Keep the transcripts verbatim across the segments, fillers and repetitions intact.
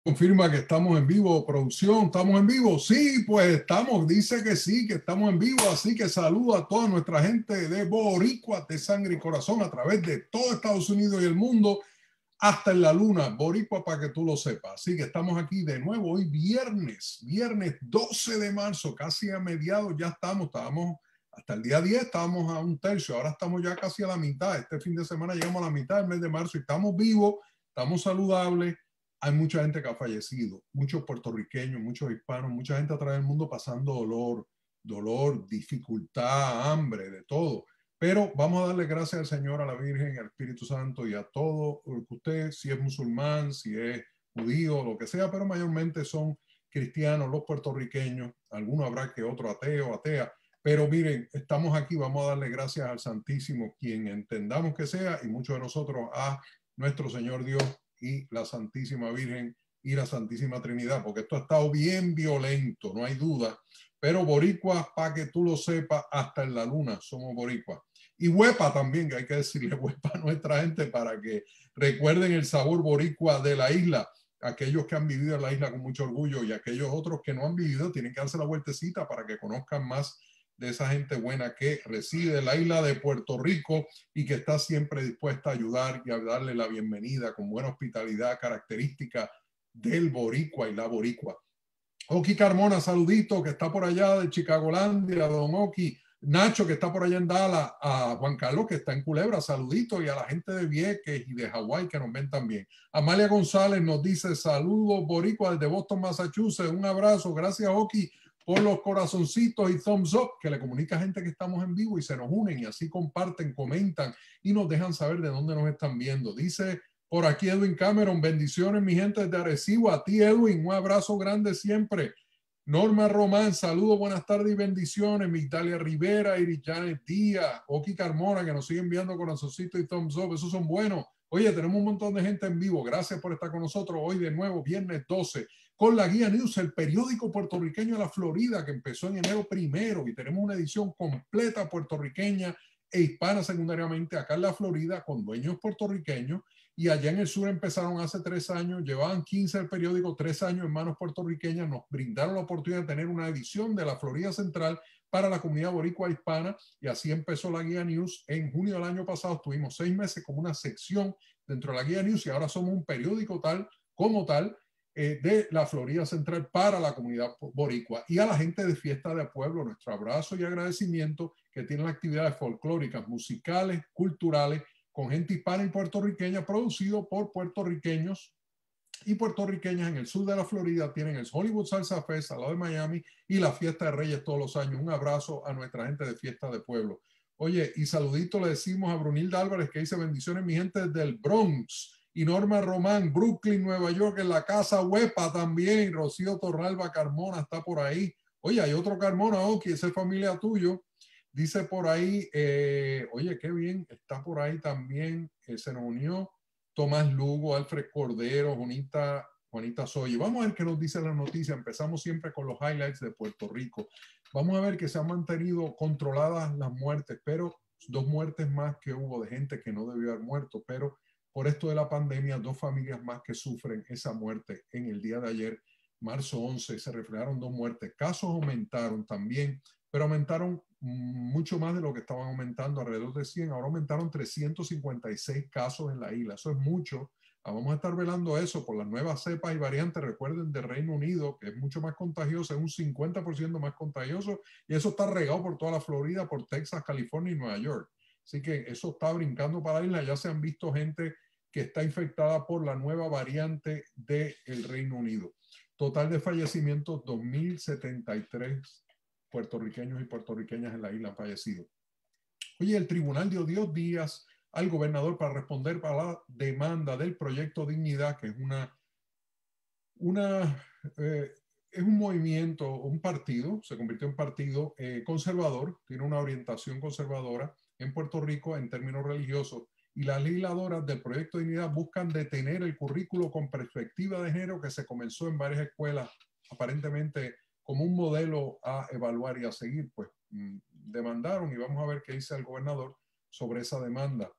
Confirma que estamos en vivo, producción, ¿estamos en vivo? Sí, pues estamos, dice que sí, que estamos en vivo, así que saludo a toda nuestra gente de Boricua, de sangre y corazón, a través de todo Estados Unidos y el mundo, hasta en la luna, Boricua, para que tú lo sepas. Así que estamos aquí de nuevo hoy viernes, viernes doce de marzo, casi a mediados ya estamos, estábamos hasta el día diez, estábamos a un tercio, ahora estamos ya casi a la mitad, este fin de semana llegamos a la mitad del mes de marzo y estamos vivos, estamos saludables. Hay mucha gente que ha fallecido, muchos puertorriqueños, muchos hispanos, mucha gente a través del mundo pasando dolor, dolor, dificultad, hambre, de todo. Pero vamos a darle gracias al Señor, a la Virgen, al Espíritu Santo y a todo lo que usted, si es musulmán, si es judío, lo que sea, pero mayormente son cristianos, los puertorriqueños, algunos habrá que otro ateo, atea, pero miren, estamos aquí, vamos a darle gracias al Santísimo, quien entendamos que sea, y muchos de nosotros a nuestro Señor Dios y la Santísima Virgen y la Santísima Trinidad, porque esto ha estado bien violento, no hay duda, pero boricuas, para que tú lo sepas, hasta en la luna somos boricuas. Y huepa también, que hay que decirle huepa a nuestra gente para que recuerden el sabor boricua de la isla. Aquellos que han vivido en la isla con mucho orgullo y aquellos otros que no han vivido tienen que darse la vueltecita para que conozcan más de esa gente buena que reside en la isla de Puerto Rico y que está siempre dispuesta a ayudar y a darle la bienvenida con buena hospitalidad característica del boricua y la boricua. Oki Carmona, saludito, que está por allá de Chicagolandia, don Oki. Nacho, que está por allá en Dallas, a Juan Carlos, que está en Culebra, saludito, y a la gente de Vieques y de Hawái que nos ven también. Amalia González nos dice, saludos boricua desde Boston, Massachusetts, un abrazo, gracias Oki por los corazoncitos y thumbs up, que le comunica a gente que estamos en vivo y se nos unen y así comparten, comentan y nos dejan saber de dónde nos están viendo. Dice por aquí Edwin Cameron, bendiciones mi gente de Arecibo, a ti Edwin, un abrazo grande siempre. Norma Román, saludos, buenas tardes y bendiciones. Migdalia Rivera, Iris Janet Díaz, Oki Carmona, que nos siguen enviando corazoncitos y thumbs up, esos son buenos. Oye, tenemos un montón de gente en vivo, gracias por estar con nosotros hoy de nuevo, viernes doce, con la Guía News, el periódico puertorriqueño de la Florida, que empezó en enero primero, y tenemos una edición completa puertorriqueña e hispana secundariamente acá en la Florida, con dueños puertorriqueños, y allá en el sur empezaron hace tres años, llevaban quince el periódico, tres años en manos puertorriqueñas, nos brindaron la oportunidad de tener una edición de la Florida Central para la comunidad boricua hispana, y así empezó la Guía News. En junio del año pasado estuvimos seis meses como una sección dentro de la Guía News, y ahora somos un periódico tal como tal eh, de la Florida Central para la comunidad boricua. Y a la gente de Fiesta de Pueblo, nuestro abrazo y agradecimiento, que tienen actividades folclóricas, musicales, culturales, con gente hispana y puertorriqueña, producido por puertorriqueños y puertorriqueñas en el sur de la Florida. Tienen el Hollywood Salsa Fest al lado de Miami y la Fiesta de Reyes todos los años. Un abrazo a nuestra gente de Fiesta de Pueblo. Oye, y saludito le decimos a Brunilda Álvarez, que dice bendiciones mi gente desde el Bronx, y Norma Román, Brooklyn, Nueva York, en la casa Huepa también. Rocío Torralba Carmona está por ahí. Oye, hay otro Carmona, Oki, esa es familia tuyo. Dice por ahí, eh, oye, qué bien, está por ahí también, eh, se nos unió Tomás Lugo, Alfred Cordero, Juanita, Juanita Soy. Vamos a ver qué nos dice la noticia. Empezamos siempre con los highlights de Puerto Rico. Vamos a ver que se han mantenido controladas las muertes, pero dos muertes más que hubo de gente que no debió haber muerto, pero por esto de la pandemia, dos familias más que sufren esa muerte. En el día de ayer, marzo once, se reflejaron dos muertes. Casos aumentaron también, pero aumentaron mucho más de lo que estaban aumentando, alrededor de cien, ahora aumentaron trescientos cincuenta y seis casos en la isla, eso es mucho. Vamos a estar velando eso por las nuevas cepas y variantes, recuerden, del Reino Unido, que es mucho más contagioso, es un cincuenta por ciento más contagioso, y eso está regado por toda la Florida, por Texas, California y Nueva York. Así que eso está brincando para la isla, ya se han visto gente que está infectada por la nueva variante del Reino Unido. Total de fallecimientos, dos mil setenta y tres puertorriqueños y puertorriqueñas en la isla han fallecido. Oye, el tribunal dio diez días al gobernador para responder para la demanda del proyecto Dignidad, que es una, una eh, es un movimiento, un partido, se convirtió en partido eh, conservador, tiene una orientación conservadora en Puerto Rico en términos religiosos, y las legisladoras del proyecto Dignidad buscan detener el currículo con perspectiva de género que se comenzó en varias escuelas, aparentemente como un modelo a evaluar y a seguir. Pues demandaron, y vamos a ver qué dice el gobernador sobre esa demanda.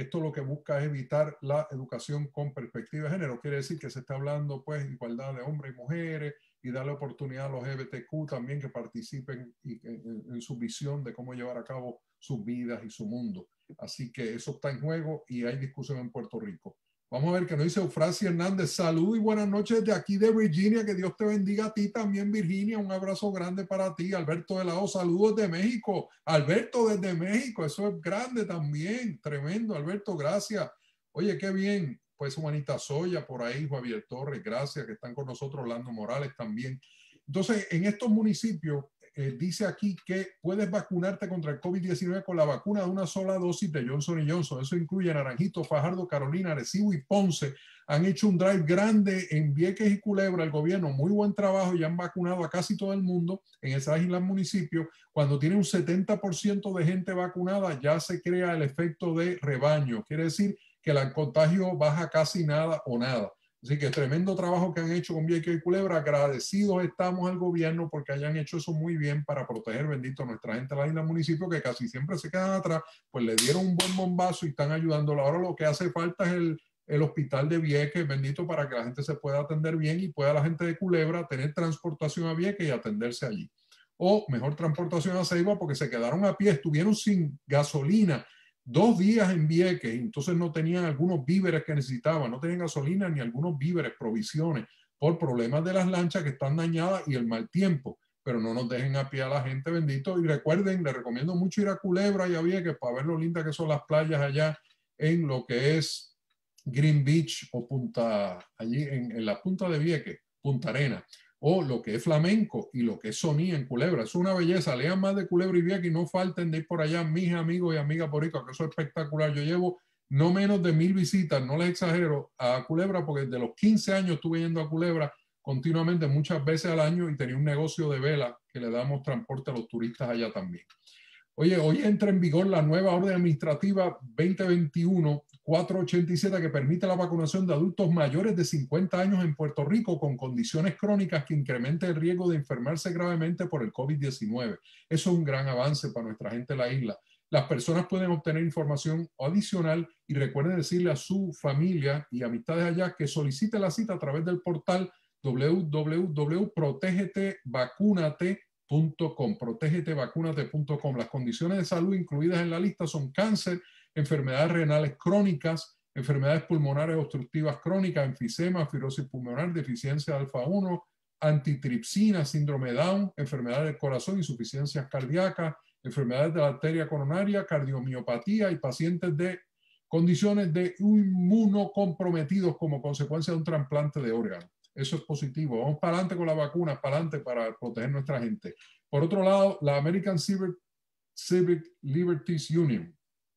Esto lo que busca es evitar la educación con perspectiva de género. Quiere decir que se está hablando, pues, igualdad de hombres y mujeres y darle oportunidad a los L G B T Q también que participen en, en, en su visión de cómo llevar a cabo sus vidas y su mundo. Así que eso está en juego y hay discusión en Puerto Rico. Vamos a ver qué nos dice Eufrasia Hernández. Salud y buenas noches de aquí de Virginia. Que Dios te bendiga a ti también, Virginia. Un abrazo grande para ti. Alberto de la O, saludos de México. Alberto desde México, eso es grande también. Tremendo, Alberto, gracias. Oye, qué bien. Pues Juanita Soya por ahí, Javier Torres, gracias, que están con nosotros. Orlando Morales también. Entonces, en estos municipios, eh, dice aquí que puedes vacunarte contra el COVID diecinueve con la vacuna de una sola dosis de Johnson y Johnson. Eso incluye Naranjito, Fajardo, Carolina, Arecibo y Ponce. Han hecho un drive grande en Vieques y Culebra, el gobierno, muy buen trabajo, y han vacunado a casi todo el mundo en esas islas municipios. Cuando tiene un setenta por ciento de gente vacunada, ya se crea el efecto de rebaño. Quiere decir que el contagio baja casi nada o nada. Así que tremendo trabajo que han hecho con Vieques y Culebra. Agradecidos estamos al gobierno porque hayan hecho eso muy bien para proteger, bendito, a nuestra gente de la isla municipio, que casi siempre se quedan atrás. Pues le dieron un buen bombazo y están ayudándolo. Ahora lo que hace falta es el, el hospital de Vieques, bendito, para que la gente se pueda atender bien y pueda la gente de Culebra tener transportación a Vieques y atenderse allí. O mejor transportación a Ceiba, porque se quedaron a pie, estuvieron sin gasolina dos días en Vieques, entonces no tenían algunos víveres que necesitaban, no tenían gasolina ni algunos víveres, provisiones, por problemas de las lanchas que están dañadas y el mal tiempo. Pero no nos dejen a pie a la gente, bendito. Y recuerden, les recomiendo mucho ir a Culebra y a Vieques para ver lo lindas que son las playas allá en lo que es Green Beach o Punta, allí en, en la punta de Vieques, Punta Arena, o lo que es Flamenco y lo que es Sonía en Culebra. Es una belleza. Lean más de Culebra y Vieques y no falten de ir por allá, mis amigos y amigas boricua, que eso es espectacular. Yo llevo no menos de mil visitas, no les exagero, a Culebra, porque desde los quince años estuve yendo a Culebra continuamente, muchas veces al año, y tenía un negocio de vela que le damos transporte a los turistas allá también. Oye, hoy entra en vigor la nueva orden administrativa veinte veintiuno cuatrocientos ochenta y siete que permite la vacunación de adultos mayores de cincuenta años en Puerto Rico con condiciones crónicas que incrementen el riesgo de enfermarse gravemente por el COVID diecinueve. Eso es un gran avance para nuestra gente de la isla. Las personas pueden obtener información adicional y recuerden decirle a su familia y amistades allá que solicite la cita a través del portal w w w punto protégete vacúnate punto com, protégete vacúnate punto com. Las condiciones de salud incluidas en la lista son cáncer, enfermedades renales crónicas, enfermedades pulmonares obstructivas crónicas, enfisema, fibrosis pulmonar, deficiencia de alfa uno, antitripsina, síndrome Down, enfermedades del corazón, insuficiencias cardíacas, enfermedades de la arteria coronaria, cardiomiopatía y pacientes de condiciones de inmunocomprometidos como consecuencia de un trasplante de órganos. Eso es positivo. Vamos para adelante con la vacuna, para adelante para proteger a nuestra gente. Por otro lado, la American Civic, Civic Liberties Union,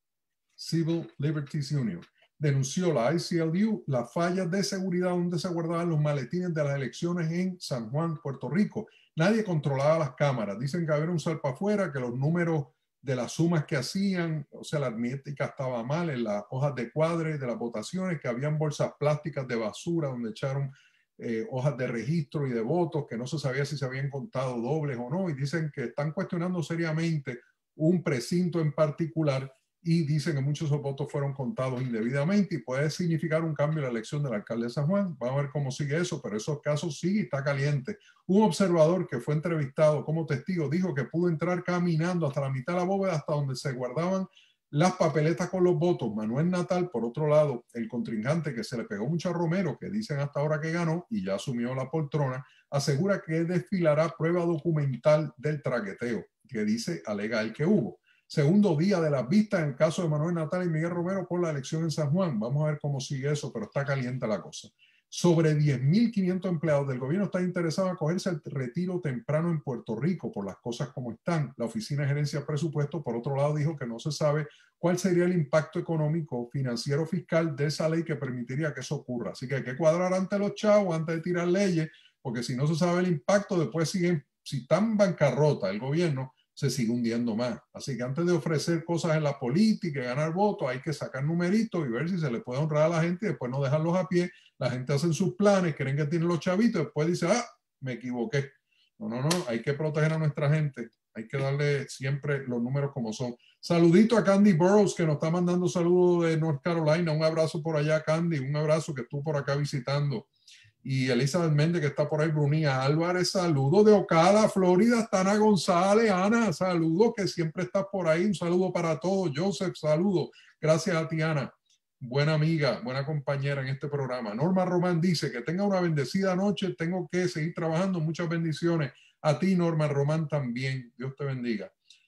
Civil Liberties Union, denunció la I C L U las fallas de seguridad donde se guardaban los maletines de las elecciones en San Juan, Puerto Rico. Nadie controlaba las cámaras. Dicen que había un salpa afuera, que los números de las sumas que hacían, o sea, la aritmética estaba mal en las hojas de cuadre de las votaciones, que habían bolsas plásticas de basura donde echaron Eh, hojas de registro y de votos, que no se sabía si se habían contado dobles o no, y dicen que están cuestionando seriamente un precinto en particular y dicen que muchos de esos votos fueron contados indebidamente y puede significar un cambio en la elección del alcalde de San Juan. Vamos a ver cómo sigue eso, pero esos casos sí está caliente. Un observador que fue entrevistado como testigo dijo que pudo entrar caminando hasta la mitad de la bóveda, hasta donde se guardaban las papeletas con los votos. Manuel Natal, por otro lado, el contrincante que se le pegó mucho a Romero, que dicen hasta ahora que ganó y ya asumió la poltrona, asegura que desfilará prueba documental del traqueteo, que dice alega el que hubo. Segundo día de las vistas en el caso de Manuel Natal y Miguel Romero por la elección en San Juan. Vamos a ver cómo sigue eso, pero está caliente la cosa. Sobre diez mil quinientos empleados del gobierno están interesados en acogerse al retiro temprano en Puerto Rico por las cosas como están. La Oficina de Gerencia de Presupuesto, por otro lado, dijo que no se sabe cuál sería el impacto económico, financiero, fiscal de esa ley que permitiría que eso ocurra. Así que hay que cuadrar ante los chavos antes de tirar leyes, porque si no se sabe el impacto, después siguen, si están en bancarrota el gobierno, se sigue hundiendo más. Así que antes de ofrecer cosas en la política y ganar votos, hay que sacar numeritos y ver si se le puede honrar a la gente y después no dejarlos a pie. La gente hace sus planes, creen que tienen los chavitos, después dice, ah, me equivoqué. No, no, no, hay que proteger a nuestra gente. Hay que darle siempre los números como son. Saludito a Candy Burrows, que nos está mandando saludos de North Carolina. Un abrazo por allá, Candy. Un abrazo que estuvo por acá visitando. Y Elizabeth Méndez, que está por ahí. Brunía Álvarez, saludos de Ocala, Florida. Ana González, Ana, saludos, que siempre estás por ahí. Un saludo para todos. Joseph, saludos. Gracias a ti, Ana. Buena amiga, buena compañera en este programa. Norma Román dice que tenga una bendecida noche. Tengo que seguir trabajando. Muchas bendiciones. A ti, Norma Román, también. Dios te bendiga.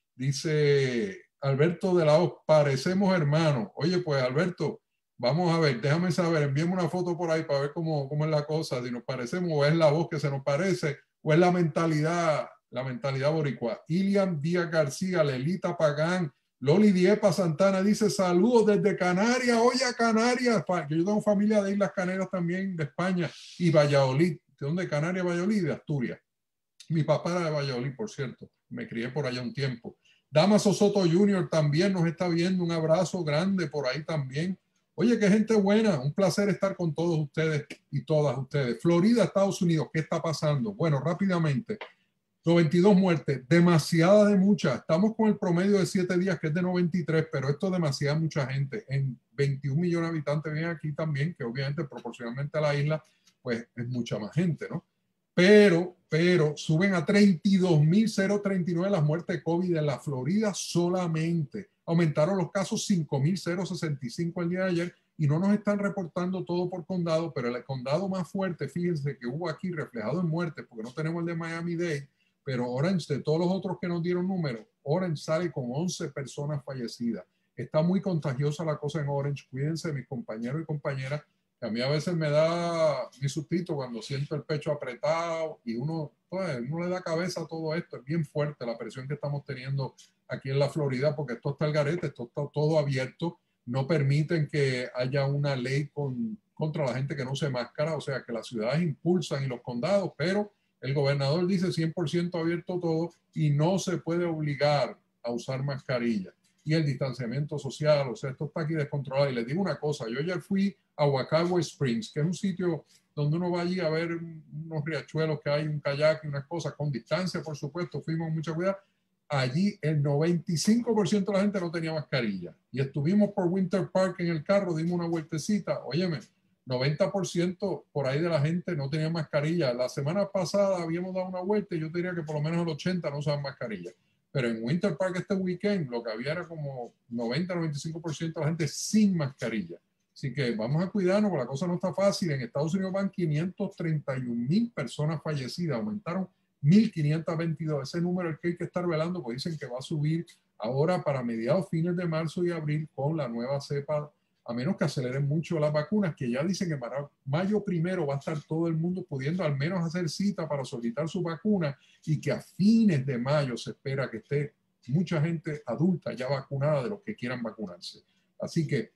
Dice Alberto de la O, parecemos hermanos. Oye, pues, Alberto, vamos a ver, déjame saber, envíame una foto por ahí para ver cómo, cómo es la cosa, si nos parecemos, o es la voz que se nos parece, o es la mentalidad, la mentalidad boricua. Ilian Díaz García, Lelita Pagán, Loli Diepa Santana dice saludos desde Canarias, oye a Canarias, que yo tengo familia de Islas Canarias también, de España, y Valladolid. ¿De dónde? Canarias, Valladolid, de Asturias. Mi papá era de Valladolid, por cierto, me crié por allá un tiempo. Damaso Soto junior también nos está viendo, un abrazo grande por ahí también. Oye, qué gente buena, un placer estar con todos ustedes y todas ustedes. Florida, Estados Unidos, ¿qué está pasando? Bueno, rápidamente, noventa y dos muertes, demasiada de muchas. Estamos con el promedio de siete días, que es de noventa y tres, pero esto es demasiada mucha gente. En veintiún millones de habitantes vienen aquí también, que obviamente proporcionalmente a la isla, pues es mucha más gente, ¿no? Pero, pero suben a treinta y dos mil treinta y nueve las muertes de COVID en la Florida solamente. Aumentaron los casos cinco mil sesenta y cinco el día de ayer y no nos están reportando todo por condado, pero el condado más fuerte, fíjense que hubo aquí reflejado en muertes, porque no tenemos el de Miami-Dade, pero Orange, de todos los otros que nos dieron números, Orange sale con once personas fallecidas. Está muy contagiosa la cosa en Orange. Cuídense, mis compañeros y compañeras. A mí a veces me da mi sustito cuando siento el pecho apretado y uno, pues, uno le da cabeza a todo esto. Es bien fuerte la presión que estamos teniendo aquí en la Florida, porque esto está al garete, esto está todo abierto. No permiten que haya una ley con, contra la gente que no se máscara, o sea, que las ciudades impulsan y los condados, pero el gobernador dice cien por ciento abierto todo y no se puede obligar a usar mascarilla. Y el distanciamiento social, o sea, esto está aquí descontrolado. Y les digo una cosa, yo ya fui a Wakaway Springs, que es un sitio donde uno va allí a ver unos riachuelos que hay, un kayak y unas cosas, con distancia, por supuesto, fuimos con mucha cuidado. Allí el noventa y cinco por ciento de la gente no tenía mascarilla. Y estuvimos por Winter Park en el carro, dimos una vueltecita, óyeme, noventa por ciento por ahí de la gente no tenía mascarilla. La semana pasada habíamos dado una vuelta y yo diría que por lo menos el ochenta por ciento no usaban mascarilla. Pero en Winter Park este weekend lo que había era como noventa a noventa y cinco por ciento de la gente sin mascarilla. Así que vamos a cuidarnos, porque la cosa no está fácil. En Estados Unidos van quinientas treinta y una mil personas fallecidas, aumentaron mil quinientos veintidós. Ese número es el que hay que estar velando, porque dicen que va a subir ahora para mediados, fines de marzo y abril con la nueva cepa, a menos que aceleren mucho las vacunas, que ya dicen que para mayo primero va a estar todo el mundo pudiendo al menos hacer cita para solicitar su vacuna y que a fines de mayo se espera que esté mucha gente adulta ya vacunada de los que quieran vacunarse. Así que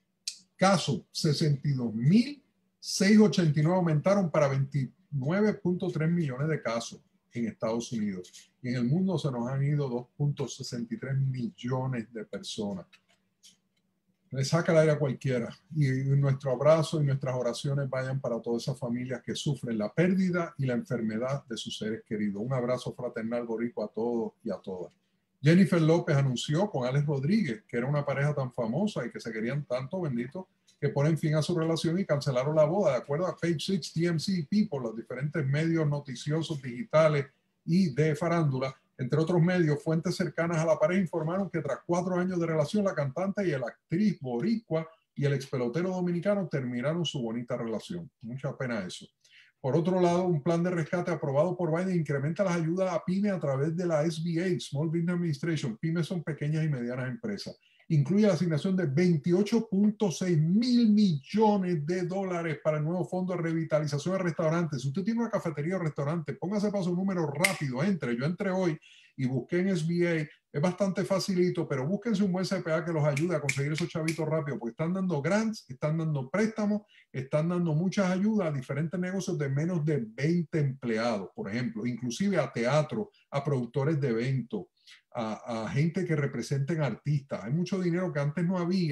casos sesenta y dos mil seiscientos ochenta y nueve aumentaron para veintinueve punto tres millones de casos en Estados Unidos. Y en el mundo se nos han ido dos punto sesenta y tres millones de personas. Le saca el aire a cualquiera. Y nuestro abrazo y nuestras oraciones vayan para todas esas familias que sufren la pérdida y la enfermedad de sus seres queridos. Un abrazo fraternal boricua a todos y a todas. Jennifer López anunció con Alex Rodríguez, que era una pareja tan famosa y que se querían tanto, bendito, que ponen fin a su relación y cancelaron la boda. De acuerdo a Page Six, T M C, People, los diferentes medios noticiosos digitales y de farándula, entre otros medios, fuentes cercanas a la pareja informaron que tras cuatro años de relación, la cantante y la actriz boricua y el expelotero dominicano terminaron su bonita relación. Mucha pena eso. Por otro lado, un plan de rescate aprobado por Biden incrementa las ayudas a pymes a través de la S B A, Small Business Administration. Pymes son pequeñas y medianas empresas. Incluye la asignación de veintiocho punto seis mil millones de dólares para el nuevo fondo de revitalización de restaurantes. Si usted tiene una cafetería o restaurante, póngase para su número rápido, entre. Yo entré hoy y busqué en S B A. Es bastante facilito, pero búsquense un buen C P A que los ayude a conseguir esos chavitos rápido, porque están dando grants, están dando préstamos, están dando muchas ayudas a diferentes negocios de menos de veinte empleados, por ejemplo, inclusive a teatro, a productores de eventos, a, a gente que representen artistas. Hay mucho dinero que antes no había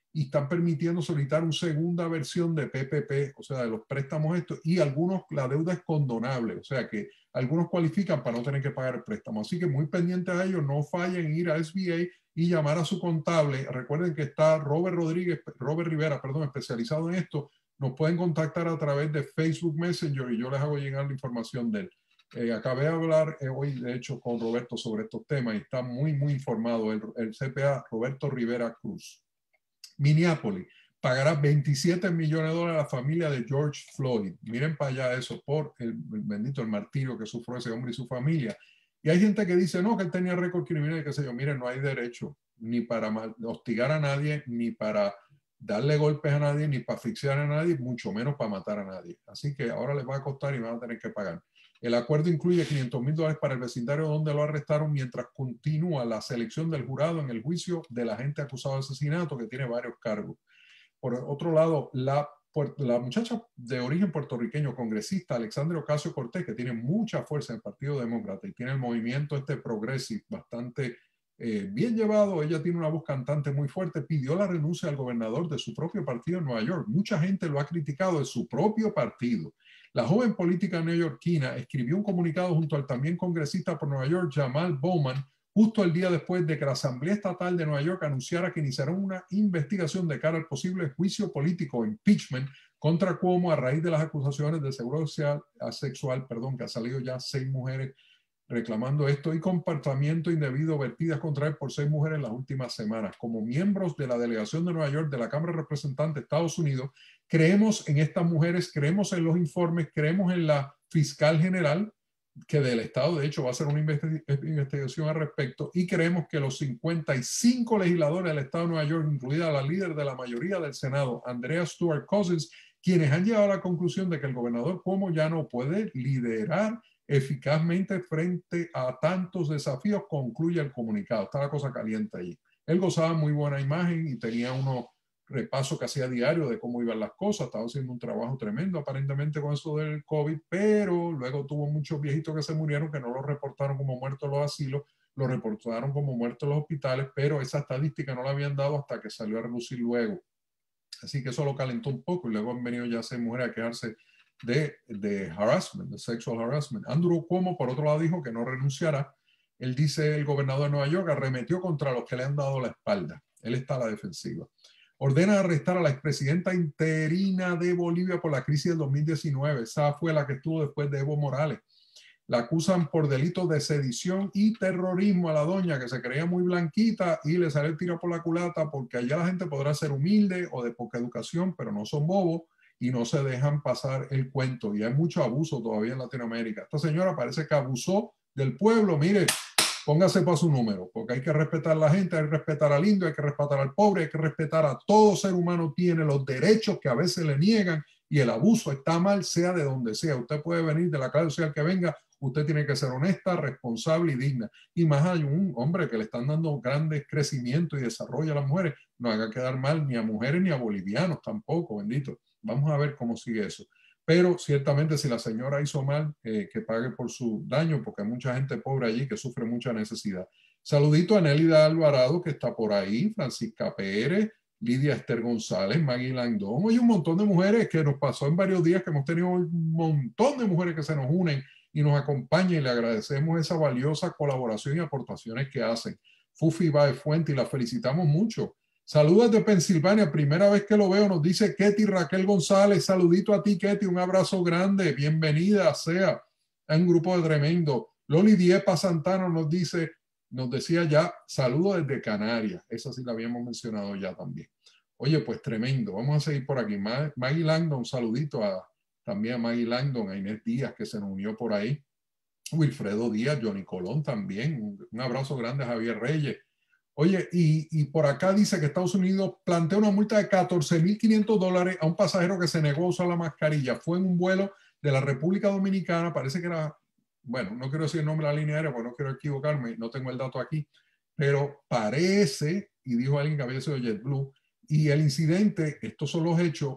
y están permitiendo solicitar una segunda versión de P P P, o sea, de los préstamos estos, y algunos, la deuda es condonable, o sea que algunos cualifican para no tener que pagar el préstamo. Así que muy pendientes a ellos, no fallen en ir a S B A y llamar a su contable. Recuerden que está Robert Rodríguez, Robert Rivera, perdón, especializado en esto. Nos pueden contactar a través de Facebook Messenger y yo les hago llegar la información de él. Eh, acabé de hablar eh, hoy, de hecho, con Roberto sobre estos temas y está muy, muy informado el, el C P A Roberto Rivera Cruz. Minneapolis pagará veintisiete millones de dólares a la familia de George Floyd. Miren para allá eso, por el, el bendito el martirio que sufrió ese hombre y su familia. Y hay gente que dice, no, que él tenía récord criminal y qué sé yo. Miren, no hay derecho ni para hostigar a nadie, ni para darle golpes a nadie, ni para asfixiar a nadie, mucho menos para matar a nadie. Así que ahora les va a costar y van a tener que pagar. El acuerdo incluye quinientos mil dólares para el vecindario donde lo arrestaron mientras continúa la selección del jurado en el juicio del agente acusado de asesinato que tiene varios cargos. Por otro lado, la, la muchacha de origen puertorriqueño, congresista Alexandria Ocasio-Cortez, que tiene mucha fuerza en el Partido Demócrata y tiene el movimiento este progressive bastante eh, bien llevado, ella tiene una voz cantante muy fuerte, pidió la renuncia al gobernador de su propio partido en Nueva York. Mucha gente lo ha criticado de su propio partido. La joven política neoyorquina escribió un comunicado junto al también congresista por Nueva York, Jamal Bowman, justo el día después de que la Asamblea Estatal de Nueva York anunciara que iniciará una investigación de cara al posible juicio político o impeachment contra Cuomo a raíz de las acusaciones de seguro social, sexual, perdón, que ha salido ya seis mujeres reclamando esto y comportamiento indebido vertidas contra él por seis mujeres en las últimas semanas. Como miembros de la delegación de Nueva York de la Cámara de Representantes de Estados Unidos, creemos en estas mujeres, creemos en los informes, creemos en la fiscal general que del Estado, de hecho, va a hacer una investigación al respecto y creemos que los cincuenta y cinco legisladores del Estado de Nueva York, incluida la líder de la mayoría del Senado, Andrea Stewart Cousins, quienes han llegado a la conclusión de que el gobernador Cuomo ya no puede liderar eficazmente frente a tantos desafíos, concluye el comunicado. Está la cosa caliente allí. Él gozaba muy buena imagen y tenía unos repasos que hacía diario de cómo iban las cosas. Estaba haciendo un trabajo tremendo aparentemente con eso del COVID, pero luego tuvo muchos viejitos que se murieron que no lo reportaron como muertos en los asilos, lo reportaron como muertos en los hospitales, pero esa estadística no la habían dado hasta que salió a relucir luego. Así que eso lo calentó un poco y luego han venido ya seis mujeres a quejarse de, de harassment, de sexual harassment. Andrew Cuomo, por otro lado, dijo que no renunciará. Él dice, el gobernador de Nueva York arremetió contra los que le han dado la espalda. Él está a la defensiva. Ordena arrestar a la expresidenta interina de Bolivia por la crisis del dos mil diecinueve. Esa fue la que estuvo después de Evo Morales. La acusan por delitos de sedición y terrorismo a la doña, que se creía muy blanquita y le sale el tiro por la culata, porque allá la gente podrá ser humilde o de poca educación, pero no son bobos y no se dejan pasar el cuento. Y hay mucho abuso todavía en Latinoamérica. Esta señora parece que abusó del pueblo. Mire, póngase para su número, porque hay que respetar a la gente, hay que respetar al indio, hay que respetar al pobre, hay que respetar a todo ser humano, tiene los derechos que a veces le niegan y el abuso está mal, sea de donde sea. Usted puede venir de la clase social que venga, usted tiene que ser honesta, responsable y digna. Y más hay un hombre que le están dando grandes crecimientos y desarrollo a las mujeres, no haga quedar mal ni a mujeres ni a bolivianos tampoco, bendito. Vamos a ver cómo sigue eso. Pero ciertamente si la señora hizo mal, eh, que pague por su daño, porque hay mucha gente pobre allí que sufre mucha necesidad. Saludito a Nélida Alvarado, que está por ahí, Francisca Pérez, Lidia Esther González, Maggie Langdon. Hay un montón de mujeres que nos pasó en varios días, que hemos tenido un montón de mujeres que se nos unen y nos acompañan y le agradecemos esa valiosa colaboración y aportaciones que hacen. Fufi Baez Fuente y la felicitamos mucho. Saludos de Pensilvania, primera vez que lo veo, nos dice Ketty Raquel González. Saludito a ti, Ketty, un abrazo grande, bienvenida sea a un grupo de tremendo. Loli Diepa Santana nos dice, nos decía ya, saludos desde Canarias, esa sí la habíamos mencionado ya también. Oye, pues tremendo, vamos a seguir por aquí. Maggie Langdon, un saludito a, también a Maggie Langdon, a Inés Díaz que se nos unió por ahí. Wilfredo Díaz, Johnny Colón también, un, un abrazo grande a Javier Reyes. Oye, y, y por acá dice que Estados Unidos plantea una multa de catorce mil quinientos dólares a un pasajero que se negó a usar la mascarilla. Fue en un vuelo de la República Dominicana, parece que era, bueno, no quiero decir el nombre de la línea aérea porque no quiero equivocarme, no tengo el dato aquí, pero parece, y dijo alguien que había sido JetBlue, y el incidente, estos son los hechos,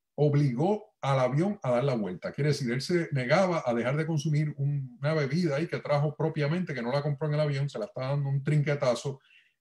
obligó al avión a dar la vuelta. Quiere decir, él se negaba a dejar de consumir un, una bebida ahí que trajo propiamente, que no la compró en el avión, se la estaba dando un trinquetazo.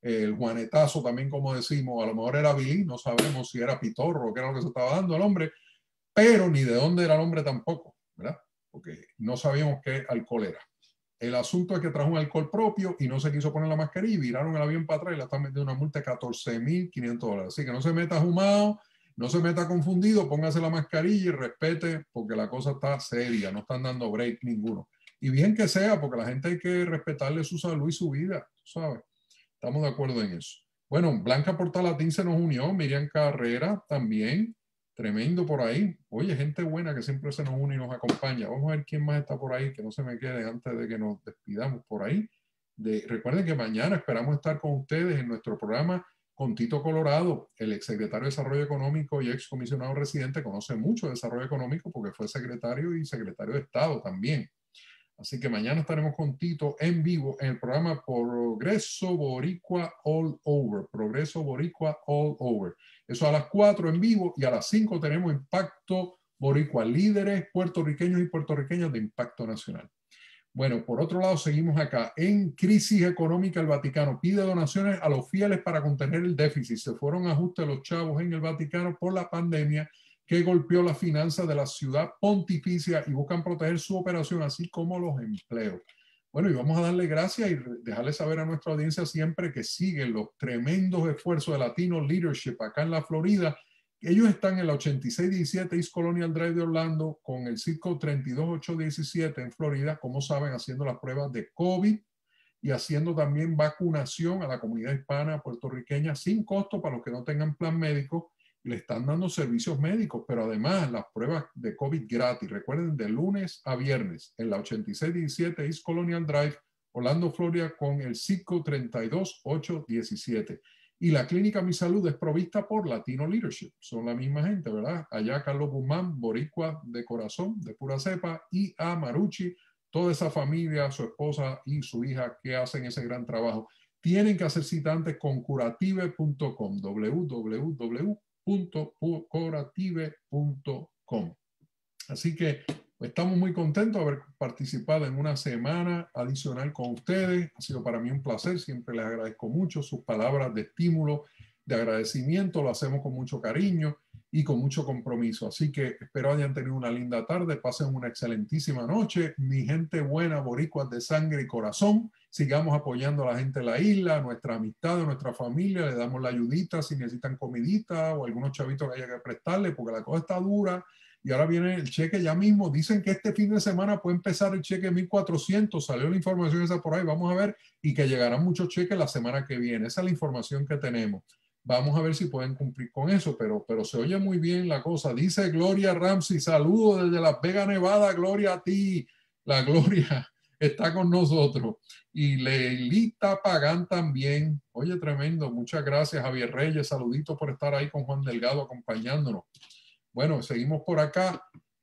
el juanetazo también, como decimos, a lo mejor era Billy, no sabemos si era pitorro o qué era lo que se estaba dando al hombre, pero ni de dónde era el hombre tampoco, ¿verdad? Porque no sabíamos qué alcohol era. El asunto es que trajo un alcohol propio y no se quiso poner la mascarilla y viraron el avión para atrás y le están metiendo una multa de catorce mil quinientos dólares. Así que no se meta fumado, no se meta confundido, póngase la mascarilla y respete porque la cosa está seria, no están dando break ninguno. Y bien que sea, porque la gente hay que respetarle su salud y su vida, ¿sabes? Estamos de acuerdo en eso. Bueno, Blanca Portalatín se nos unió, Miriam Carrera también, tremendo por ahí. Oye, gente buena que siempre se nos une y nos acompaña. Vamos a ver quién más está por ahí, que no se me quede antes de que nos despidamos por ahí. De, recuerden que mañana esperamos estar con ustedes en nuestro programa con Tito Colorado, el exsecretario de Desarrollo Económico y excomisionado residente, conoce mucho de desarrollo económico porque fue secretario y secretario de Estado también. Así que mañana estaremos con Tito en vivo en el programa Progreso Boricua All Over. Progreso Boricua All Over. Eso a las cuatro en vivo y a las cinco tenemos Impacto Boricua, líderes puertorriqueños y puertorriqueñas de impacto nacional. Bueno, por otro lado, seguimos acá. En crisis económica, el Vaticano pide donaciones a los fieles para contener el déficit. Se fueron ajustes los chavos en el Vaticano por la pandemia que golpeó las finanzas de la ciudad pontificia y buscan proteger su operación, así como los empleos. Bueno, y vamos a darle gracias y dejarle saber a nuestra audiencia siempre que siguen los tremendos esfuerzos de Latino Leadership acá en la Florida. Ellos están en la ochenta y seis diecisiete East Colonial Drive de Orlando con el zip code treinta y dos mil ochocientos diecisiete en Florida, como saben, haciendo las pruebas de COVID y haciendo también vacunación a la comunidad hispana puertorriqueña sin costo para los que no tengan plan médico. Le están dando servicios médicos, pero además las pruebas de COVID gratis. Recuerden, de lunes a viernes en la ochenta y seis diecisiete East Colonial Drive, Orlando, Florida, con el zip code treinta y dos mil ochocientos diecisiete. Y la clínica Mi Salud es provista por Latino Leadership. Son la misma gente, ¿verdad? Allá Carlos Guzmán, boricua de corazón, de pura cepa, y a Marucci, toda esa familia, su esposa y su hija que hacen ese gran trabajo. Tienen que hacer cita antes con curative punto com, w w w punto curative punto com. Así que estamos muy contentos de haber participado en una semana adicional con ustedes. Ha sido para mí un placer. Siempre les agradezco mucho sus palabras de estímulo, de agradecimiento. Lo hacemos con mucho cariño y con mucho compromiso. Así que espero hayan tenido una linda tarde. Pasen una excelentísima noche. Mi gente buena, boricuas de sangre y corazón. Sigamos apoyando a la gente de la isla, nuestra amistad, nuestra familia. Le damos la ayudita si necesitan comidita o algunos chavitos que haya que prestarle porque la cosa está dura. Y ahora viene el cheque ya mismo. Dicen que este fin de semana puede empezar el cheque mil cuatrocientos. Salió la información esa por ahí. Vamos a ver. Y que llegarán muchos cheques la semana que viene. Esa es la información que tenemos. Vamos a ver si pueden cumplir con eso. Pero, pero se oye muy bien la cosa. Dice Gloria Ramsey. Saludos desde Las Vegas, Nevada. Gloria a ti. La Gloria está con nosotros. Y Leilita Pagán también. Oye, tremendo. Muchas gracias, Javier Reyes. Saluditos por estar ahí con Juan Delgado acompañándonos. Bueno, seguimos por acá.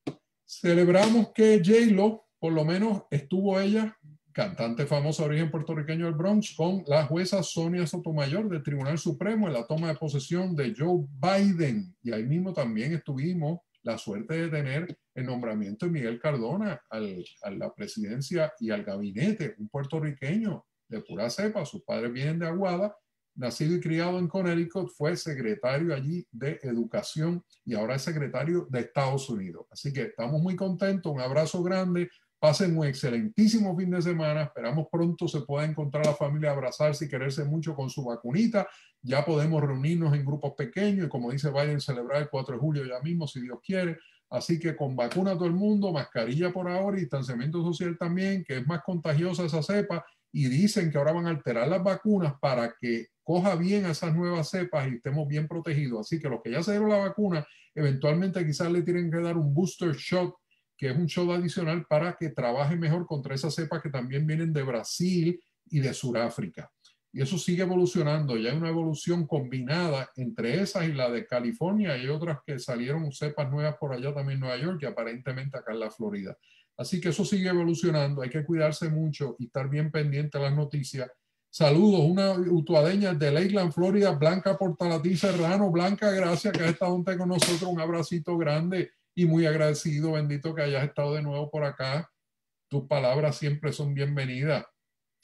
Celebramos que J-Lo, por lo menos estuvo ella, cantante famosa de origen puertorriqueño del Bronx, con la jueza Sonia Sotomayor del Tribunal Supremo en la toma de posesión de Joe Biden. Y ahí mismo también estuvimos la suerte de tener el nombramiento de Miguel Cardona al, a la presidencia y al gabinete, un puertorriqueño de pura cepa. Sus padres vienen de Aguada. Nacido y criado en Connecticut, fue secretario allí de Educación y ahora es secretario de Estados Unidos. Así que estamos muy contentos, un abrazo grande, pasen un excelentísimo fin de semana, esperamos pronto se pueda encontrar la familia, abrazarse y quererse mucho con su vacunita, ya podemos reunirnos en grupos pequeños y como dice Biden, celebrar el cuatro de julio ya mismo, si Dios quiere. Así que con vacuna todo el mundo, mascarilla por ahora y distanciamiento social también, que es más contagiosa esa cepa. Y dicen que ahora van a alterar las vacunas para que coja bien a esas nuevas cepas y estemos bien protegidos. Así que los que ya se dieron la vacuna, eventualmente quizás le tienen que dar un booster shot, que es un shot adicional para que trabaje mejor contra esas cepas que también vienen de Brasil y de Sudáfrica. Y eso sigue evolucionando. Ya hay una evolución combinada entre esas y la de California. Y otras que salieron cepas nuevas por allá también en Nueva York y aparentemente acá en la Florida. Así que eso sigue evolucionando, hay que cuidarse mucho y estar bien pendiente de las noticias. Saludos, una utuadeña de Lakeland, Florida, Blanca Portalatí Serrano. Blanca, gracias que has estado con nosotros, un abracito grande y muy agradecido, bendito que hayas estado de nuevo por acá. Tus palabras siempre son bienvenidas.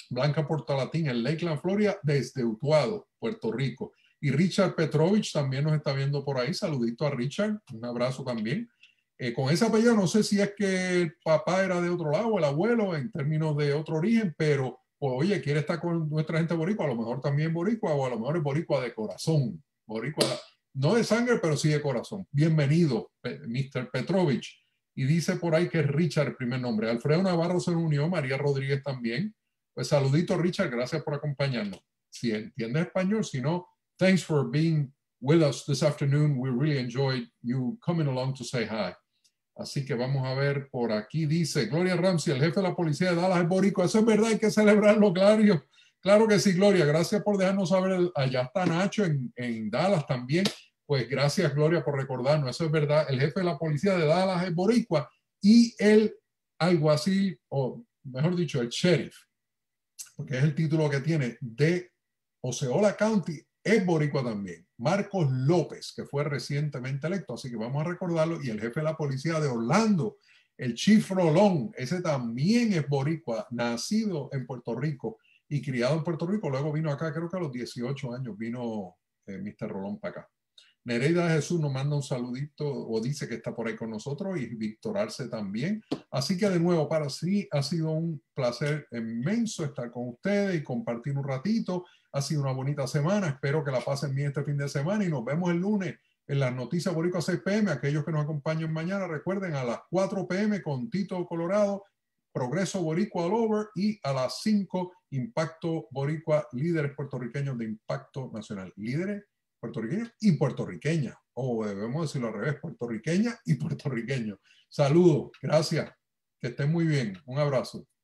Blanca Portalatín en Lakeland, Florida, desde Utuado, Puerto Rico. Y Richard Petrovich también nos está viendo por ahí. Saludito a Richard, un abrazo también. Eh, con ese apellido no sé si es que el papá era de otro lado, el abuelo, en términos de otro origen, pero pues, oye, quiere estar con nuestra gente boricua, a lo mejor también boricua, o a lo mejor es boricua de corazón. Boricua, no de sangre, pero sí de corazón. Bienvenido, mister Petrovich. Y dice por ahí que es Richard el primer nombre. Alfredo Navarro se unió, María Rodríguez también. Pues saludito, Richard, gracias por acompañarnos. Si entiendes español, si no, thanks for being with us this afternoon. We really enjoyed you coming along to say hi. Así que vamos a ver por aquí. Dice Gloria Ramsey, el jefe de la policía de Dallas es boricua. Eso es verdad, hay que celebrarlo, claro. Claro que sí, Gloria. Gracias por dejarnos saber. Allá está Nacho en, en Dallas también. Pues gracias, Gloria, por recordarnos. Eso es verdad. El jefe de la policía de Dallas es boricua y el alguacil, o mejor dicho, el sheriff, porque es el título que tiene, de Osceola County, es boricua también. Marcos López, que fue recientemente electo, así que vamos a recordarlo. Y el jefe de la policía de Orlando, el Chief Rolón, ese también es boricua, nacido en Puerto Rico y criado en Puerto Rico. Luego vino acá, creo que a los dieciocho años vino eh, mister Rolón para acá. Nereida de Jesús nos manda un saludito o dice que está por ahí con nosotros, y Víctor Arce también. Así que de nuevo, para sí ha sido un placer inmenso estar con ustedes y compartir un ratito. Ha sido una bonita semana. Espero que la pasen bien este fin de semana y nos vemos el lunes en las noticias Boricua seis p m Aquellos que nos acompañen mañana, recuerden, a las cuatro p m con Tito Colorado, Progreso Boricua All Over, y a las cinco Impacto Boricua, líderes puertorriqueños de impacto nacional. Líderes puertorriqueños y puertorriqueñas, o debemos decirlo al revés, puertorriqueña y puertorriqueños. Saludos, gracias, que estén muy bien, un abrazo.